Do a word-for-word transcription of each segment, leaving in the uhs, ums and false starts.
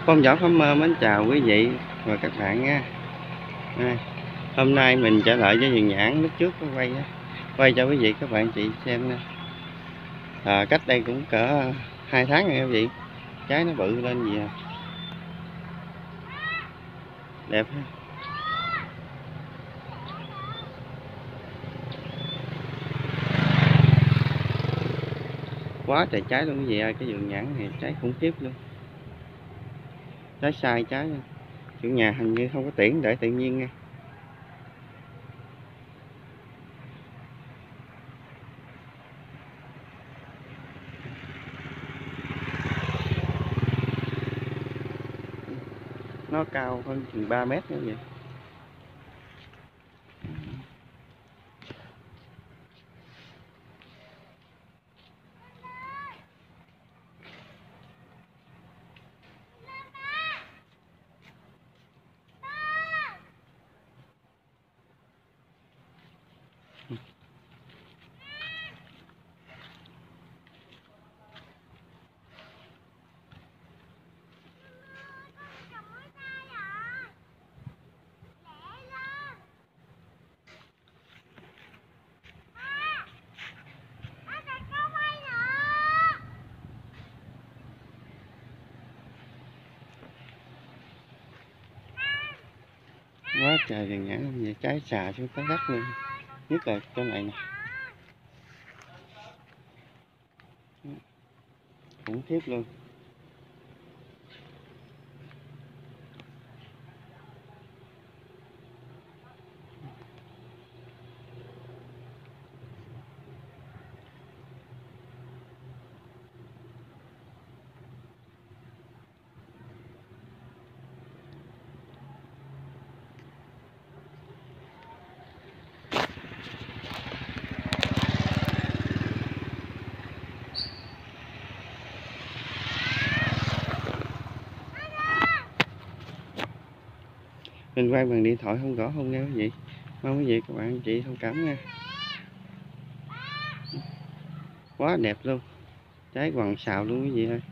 Con Võ Farmer mến chào quý vị và các bạn nha. À, hôm nay mình trở lại với vườn nhãn lúc trước có quay á, quay cho quý vị các bạn chị xem nè. À, cách đây cũng cỡ hai tháng rồi quý vị, trái nó bự lên gì à. Đẹp ha. Quá trời trái luôn quý vị ơi, cái vườn nhãn này trái khủng khiếp luôn, trái sai trái luôn. Chủ nhà hình như không có tiễn để tự nhiên nha. Nó cao hơn chừng ba mét nữa vậy. Quá trời vườn nhãn luôn vậy, trái xà xuống tới đất luôn, nhất là chỗ này nè, khủng khiếp luôn. Mình quay bằng điện thoại không rõ không nghe quý vị, mong quý vị các bạn chị thông cảm nha. Quá đẹp luôn, trái hoàng sào luôn quý vị ơi.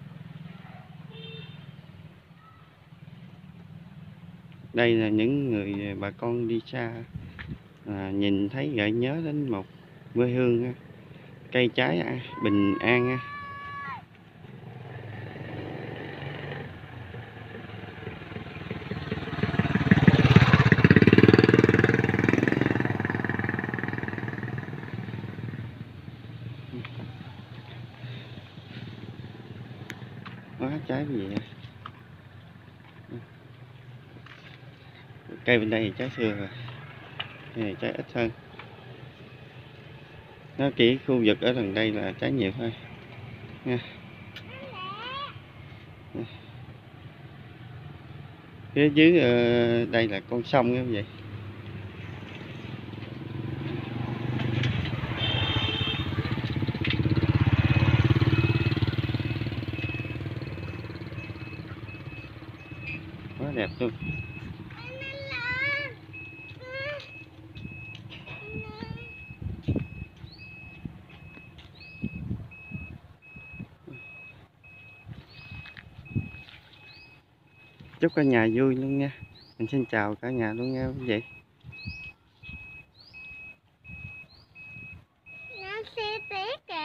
Đây là những người bà con đi xa à, nhìn thấy gợi nhớ đến một quê hương, cây trái bình an. Quá trái gì vậy? Cây bên đây thì trái xưa rồi, cây này trái ít hơn. Nó chỉ khu vực ở gần đây là trái nhiều thôi nha. Phía dưới uh, đây là con sông như vậy. Quá đẹp luôn. Chúc cả nhà vui luôn nha. Mình xin chào cả nhà luôn nha quý vị.